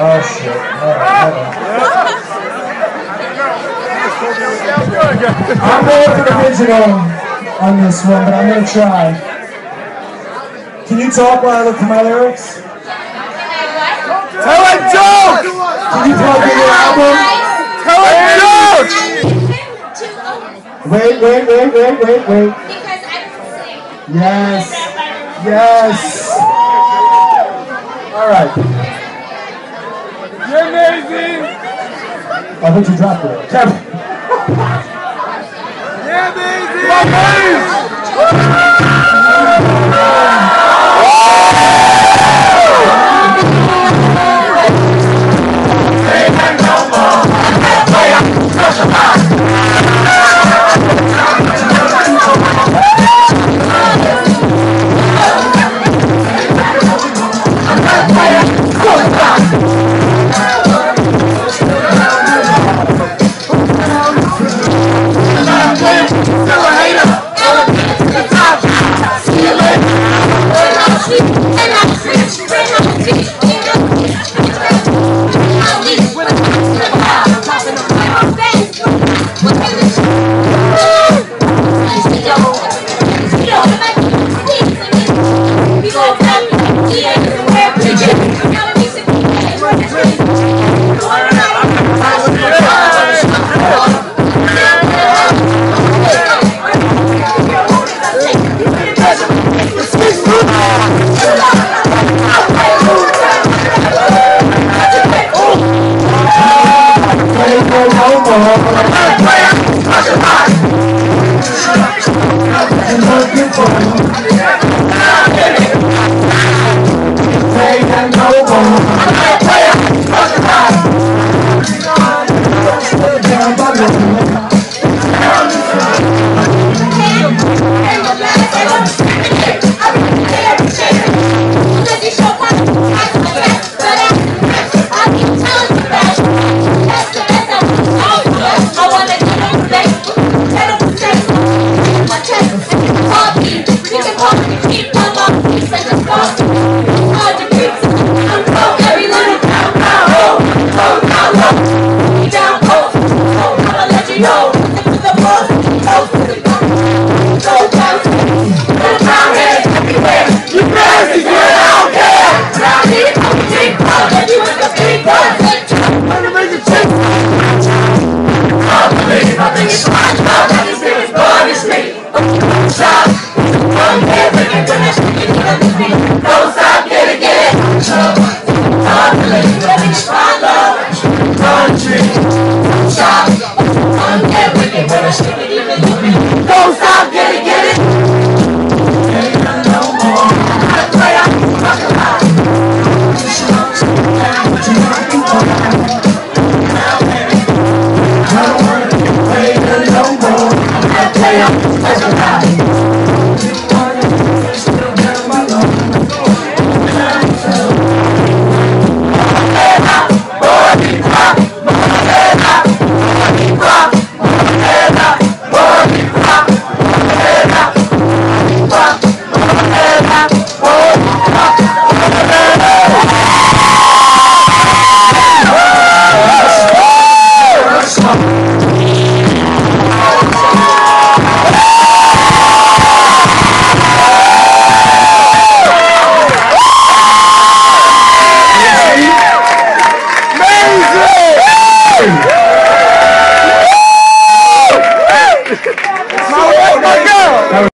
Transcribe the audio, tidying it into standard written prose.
Oh shit. Alright, I'm going for the original on this one, but I'm gonna try. Can you talk while I look for my lyrics? Tell a joke! Can you plug in your album? Tell a joke! Wait. Because I don't sing. Yes. Yes. Alright. You're amazing! I think you dropped it. Kevin. You're amazing!